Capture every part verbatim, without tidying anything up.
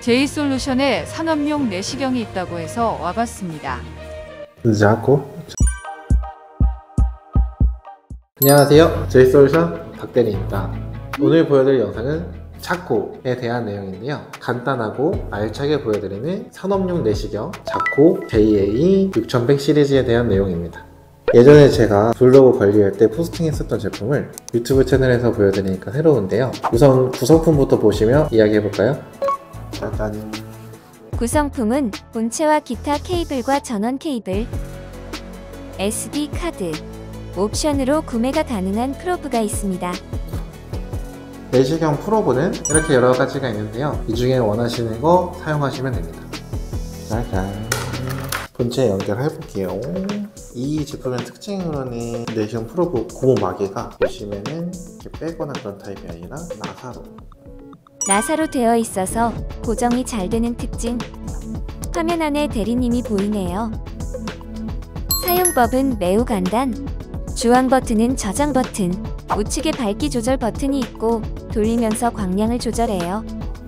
제이솔루션에 산업용 내시경이 있다고 해서 와봤습니다. 자코. 안녕하세요, 제이솔루션 박대리입니다. 오늘 보여드릴 영상은 자코에 대한 내용인데요, 간단하고 알차게 보여드리는 산업용 내시경 자코 제이에이 육천백 시리즈에 대한 내용입니다. 예전에 제가 블로그 관리할 때 포스팅했었던 제품을 유튜브 채널에서 보여드리니까 새로운데요, 우선 구성품부터 보시며 이야기해볼까요? 짜잔. 구성품은 본체와 기타 케이블과 전원 케이블, 에스디 카드, 옵션으로 구매가 가능한 프로브가 있습니다. 내시경 프로브는 이렇게 여러 가지가 있는데요, 이 중에 원하시는 거 사용하시면 됩니다. 짜잔. 본체 연결해볼게요. 이 제품의 특징으로는 내시경 프로브 고무 마개가 보시면은 이렇게 빼거나 그런 타입이 아니라 나사로 나사로 되어 있어서 고정이 잘 되는 특징. 화면 안에 대리님이 보이네요. 사용법은 매우 간단. 주황 버튼은 저장 버튼, 우측에 밝기 조절 버튼이 있고 돌리면서 광량을 조절해요.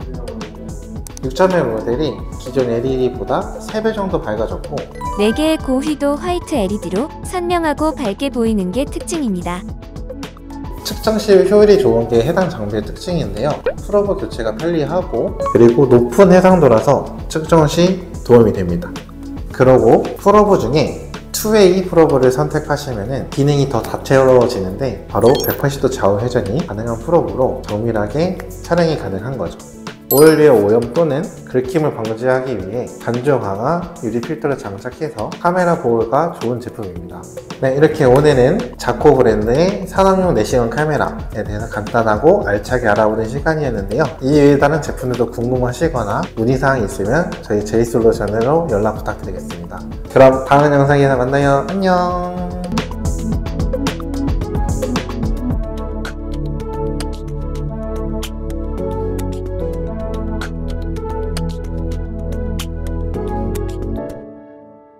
육천백 모델이 기존 엘이디보다 세 배 정도 밝아졌고 네 개의 고휘도 화이트 엘이디로 선명하고 밝게 보이는 게 특징입니다. 측정 시 효율이 좋은 게 해당 장비의 특징인데요, 프로브 교체가 편리하고 그리고 높은 해상도라서 측정 시 도움이 됩니다. 그리고 프로브 중에 투웨이 프로브를 선택하시면 기능이 더 다채로워지는데 바로 백팔십 도 좌우 회전이 가능한 프로브로 정밀하게 촬영이 가능한 거죠. 오일 위의 오염 또는 긁힘을 방지하기 위해 간조 강화 유리 필터를 장착해서 카메라 보호가 좋은 제품입니다. 네, 이렇게 오늘은 자코 브랜드의 산업용 내시경 카메라에 대해서 간단하고 알차게 알아보는 시간이었는데요, 이 외에 다른 제품들도 궁금하시거나 문의사항이 있으면 저희 제이솔루션으로 연락 부탁드리겠습니다. 그럼 다음 영상에서 만나요. 안녕.